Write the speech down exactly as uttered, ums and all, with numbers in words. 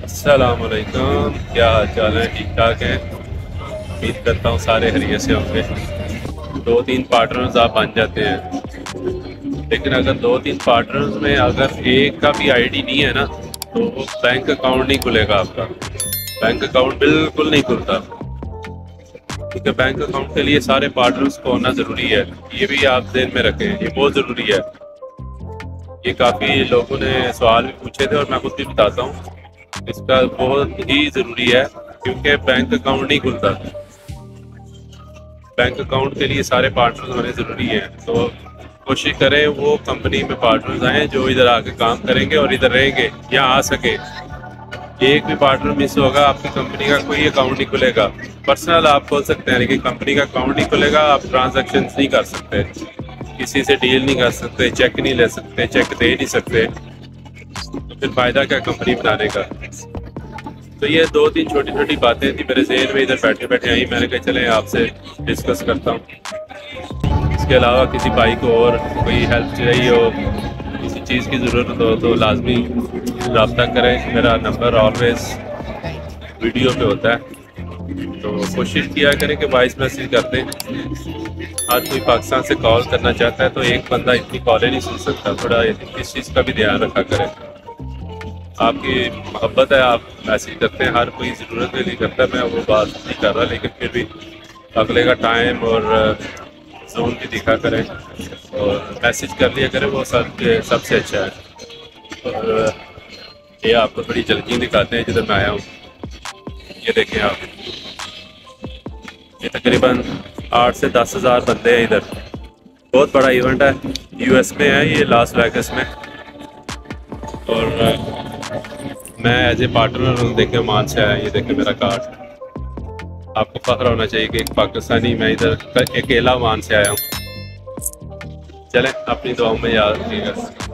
अस्सलामुअलैकुम, क्या हाल चाल है? ठीक ठाक है। उम्मीद करता हूँ सारे हरिये से होंगे। दो तीन पार्टनर्स आप बन जाते हैं, लेकिन अगर दो तीन पार्टनर्स में अगर एक का भी आईडी नहीं है ना, तो वो बैंक अकाउंट नहीं खुलेगा आपका। बैंक अकाउंट बिल्कुल नहीं खुलता, क्योंकि बैंक अकाउंट के लिए सारे पार्टनर्स को होना ज़रूरी है। ये भी आप ध्यान में रखें, ये बहुत ज़रूरी है। ये काफ़ी लोगों ने सवाल भी पूछे थे और मैं खुद भी बताता हूँ, इसका बहुत ही ज़रूरी है, क्योंकि बैंक अकाउंट नहीं खुलता। बैंक अकाउंट के लिए सारे पार्टनर्स होने ज़रूरी हैं। तो कोशिश करें वो कंपनी में पार्टनर्स आएँ जो इधर आके काम करेंगे और इधर रहेंगे या आ सके। एक भी पार्टनर मिस होगा, आपकी कंपनी का कोई अकाउंट नहीं खुलेगा। पर्सनल आप खोल सकते हैं, लेकिन कंपनी का अकाउंट नहीं खुलेगा। आप ट्रांजैक्शन नहीं कर सकते, किसी से डील नहीं कर सकते, चेक नहीं ले सकते, चेक दे नहीं सकते, तो फिर फ़ायदा क्या कंपनी बनाने का। तो ये दो तीन छोटी छोटी बातें थी मेरे जहन में, इधर बैठे बैठे आई, मैंने कहा चलें आपसे डिस्कस करता हूँ। इसके अलावा किसी भाई को और कोई हेल्प चाहिए हो, किसी चीज़ की ज़रूरत हो, तो लाजमी रब्ता करें। मेरा नंबर ऑलवेज वीडियो पे होता है, तो कोशिश किया करें कि वॉइस मैसेज करते हैं। हर कोई पाकिस्तान से कॉल करना चाहता है, तो एक बंदा इतनी कॉलें नहीं सुन सकता। थोड़ा इस चीज़ का भी ध्यान रखा करें। आपकी मोहब्बत है, आप मैसेज करते हैं, हर कोई ज़रूरत के लिए करता है, मैं वो बात नहीं कर रहा, लेकिन फिर भी अगले का टाइम और जोन भी दिखा करें और मैसेज कर लिया करें, वो सब सबसे अच्छा है। और ये आपको थोड़ी जल्दी दिखाते हैं जिधर मैं आया हूँ। ये देखें आप, ये तकरीबन आठ से दस हज़ार बंदे हैं इधर। बहुत बड़ा इवेंट है, यूएस में है ये, लास वेगास में। और मैं एज ए पार्टनर हूँ। देखे ओमान से आया, ये देखे मेरा कार्ड। आपको फख्र होना चाहिए कि एक पाकिस्तानी मैं इधर अकेला ओमान से आया हूँ। चलें, अपनी दुआओं में याद रखिएगा।